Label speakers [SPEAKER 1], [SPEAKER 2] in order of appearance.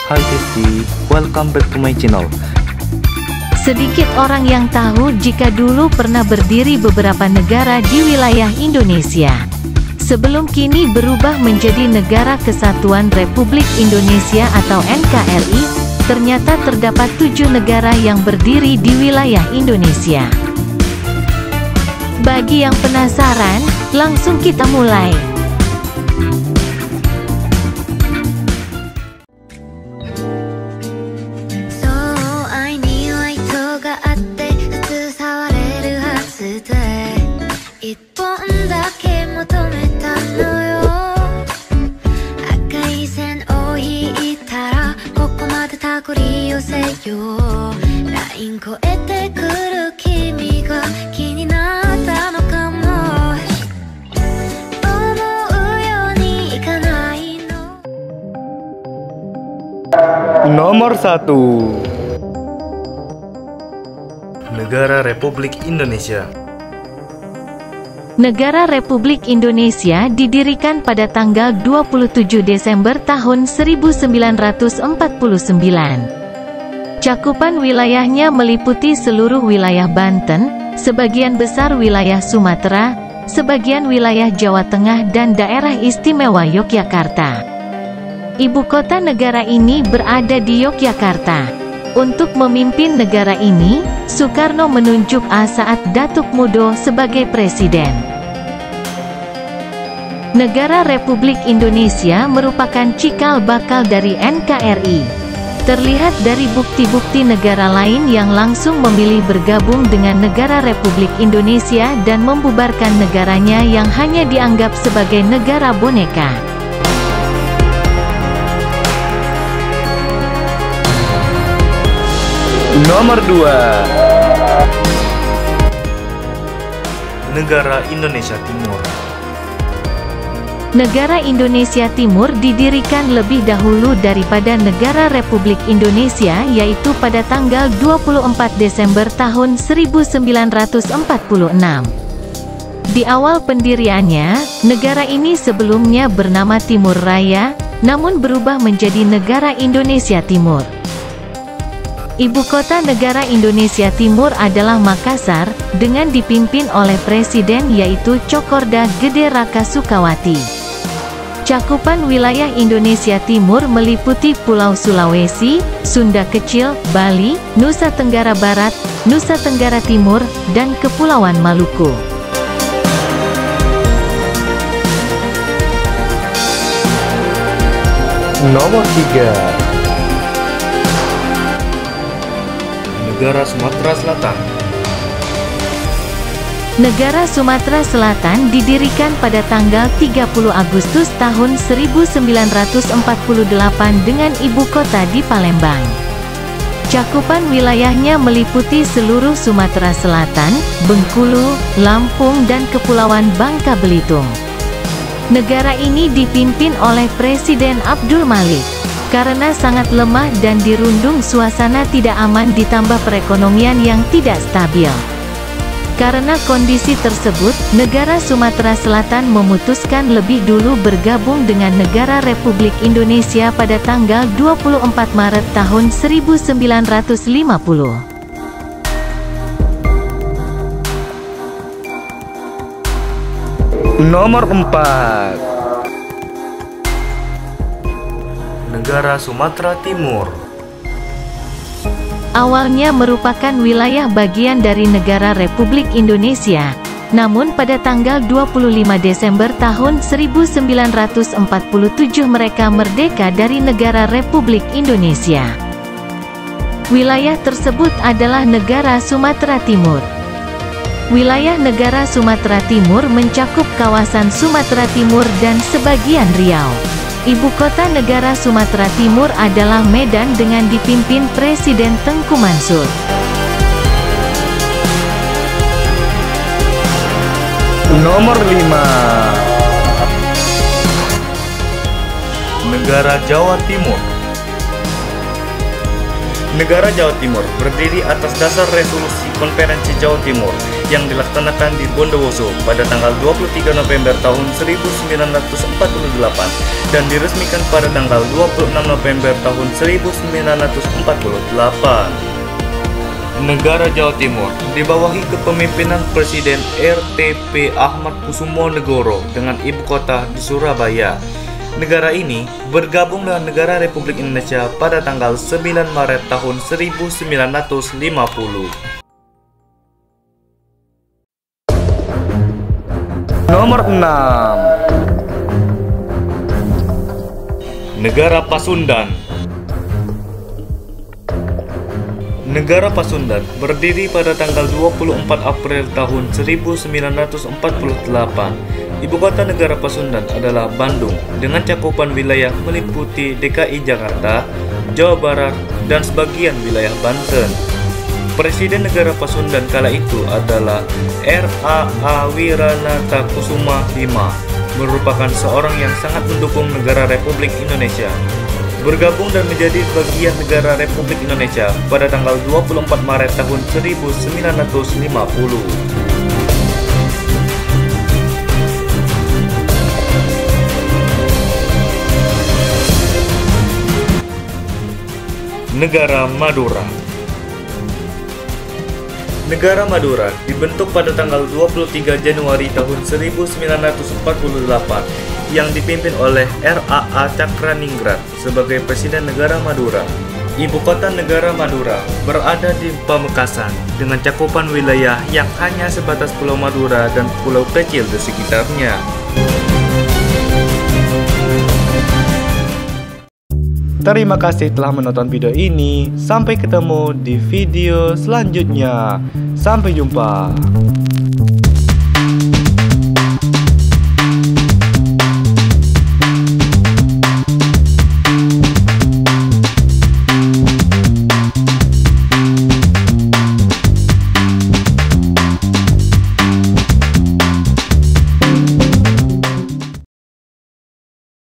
[SPEAKER 1] Hi Testi, welcome back to my channel.
[SPEAKER 2] Sedikit orang yang tahu jika dulu pernah berdiri beberapa negara di wilayah Indonesia. Sebelum kini berubah menjadi Negara Kesatuan Republik Indonesia atau NKRI, ternyata terdapat 7 negara yang berdiri di wilayah Indonesia. Bagi yang penasaran, langsung kita mulai.
[SPEAKER 1] Nomor 1, Negara Republik Indonesia.
[SPEAKER 2] Negara Republik Indonesia didirikan pada tanggal 27 Desember tahun 1949. Cakupan wilayahnya meliputi seluruh wilayah Banten, sebagian besar wilayah Sumatera, sebagian wilayah Jawa Tengah dan daerah istimewa Yogyakarta. Ibu kota negara ini berada di Yogyakarta. Untuk memimpin negara ini, Soekarno menunjuk Saat Datuk Mudo sebagai presiden. Negara Republik Indonesia merupakan cikal bakal dari NKRI. Terlihat dari bukti-bukti negara lain yang langsung memilih bergabung dengan Negara Republik Indonesia dan membubarkan negaranya yang hanya dianggap sebagai negara boneka.
[SPEAKER 1] Nomor 2, Negara Indonesia Timur.
[SPEAKER 2] Negara Indonesia Timur didirikan lebih dahulu daripada Negara Republik Indonesia, yaitu pada tanggal 24 Desember tahun 1946. Di awal pendiriannya, negara ini sebelumnya bernama Timur Raya, namun berubah menjadi Negara Indonesia Timur. Ibu kota negara Indonesia Timur adalah Makassar, dengan dipimpin oleh presiden yaitu Cokorda Gede Raka Sukawati. Cakupan wilayah Indonesia Timur meliputi Pulau Sulawesi, Sunda Kecil, Bali, Nusa Tenggara Barat, Nusa Tenggara Timur, dan Kepulauan Maluku.
[SPEAKER 1] Nomor 3, Negara Sumatera Selatan.
[SPEAKER 2] Negara Sumatera Selatan didirikan pada tanggal 30 Agustus tahun 1948 dengan ibu kota di Palembang. Cakupan wilayahnya meliputi seluruh Sumatera Selatan, Bengkulu, Lampung dan Kepulauan Bangka Belitung. Negara ini dipimpin oleh Presiden Abdul Malik. Karena sangat lemah dan dirundung suasana tidak aman ditambah perekonomian yang tidak stabil. Karena kondisi tersebut, negara Sumatera Selatan memutuskan lebih dulu bergabung dengan Negara Republik Indonesia pada tanggal 24 Maret tahun 1950.
[SPEAKER 1] Nomor 4, Negara Sumatera Timur.
[SPEAKER 2] Awalnya merupakan wilayah bagian dari Negara Republik Indonesia, namun pada tanggal 25 Desember tahun 1947 mereka merdeka dari Negara Republik Indonesia. Wilayah tersebut adalah Negara Sumatera Timur. Wilayah Negara Sumatera Timur mencakup kawasan Sumatera Timur dan sebagian Riau. Ibu kota negara Sumatera Timur adalah Medan dengan dipimpin Presiden Tengku Mansur.
[SPEAKER 1] Nomor 5, Negara Jawa Timur. Negara Jawa Timur berdiri atas dasar resolusi Konferensi Jawa Timur yang dilaksanakan di Bondowoso pada tanggal 23 November tahun 1948 dan diresmikan pada tanggal 26 November tahun 1948. Negara Jawa Timur dibawahi kepemimpinan Presiden RTP Ahmad Kusumonegoro dengan ibu kota di Surabaya. Negara ini bergabung dengan Negara Republik Indonesia pada tanggal 9 Maret tahun 1950.
[SPEAKER 3] Nomor 6.
[SPEAKER 1] Negara Pasundan. Negara Pasundan berdiri pada tanggal 24 April tahun 1948. Ibu kota negara Pasundan adalah Bandung dengan cakupan wilayah meliputi DKI Jakarta, Jawa Barat, dan sebagian wilayah Banten. Presiden negara Pasundan kala itu adalah R.A.A. Wiranatakusuma V, merupakan seorang yang sangat mendukung negara Republik Indonesia. Bergabung dan menjadi bagian negara Republik Indonesia pada tanggal 24 Maret tahun 1950. Negara Madura. Negara Madura dibentuk pada tanggal 23 Januari tahun 1948 yang dipimpin oleh R.A.A. Cakraningrat sebagai Presiden Negara Madura. Ibu kota negara Madura berada di Pamekasan dengan cakupan wilayah yang hanya sebatas Pulau Madura dan pulau kecil di sekitarnya.
[SPEAKER 3] Terima kasih telah menonton video ini. Sampai ketemu di video selanjutnya. Sampai jumpa.